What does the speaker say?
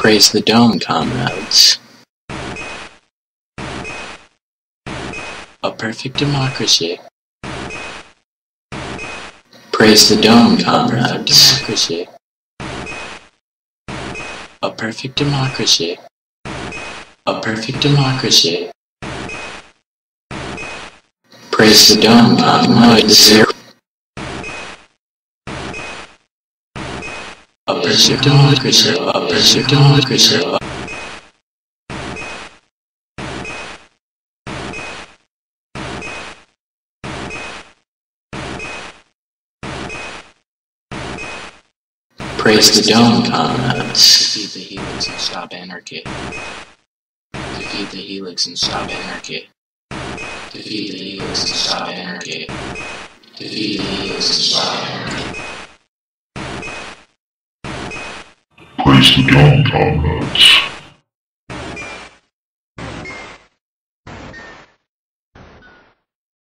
Praise the Dome, comrades. A perfect democracy. Praise the Dome, comrades. Democracy. A perfect democracy. A perfect democracy. Praise the Dome, comrades. A perfect democracy. A perfect democracy. Praise the Dome, comrades. Defeat the Helix and stop anarchy. Defeat the Helix and stop anarchy. Defeat the Helix and stop anarchy. Defeat the Helix and stop anarchy. Praise the Dome, comrades.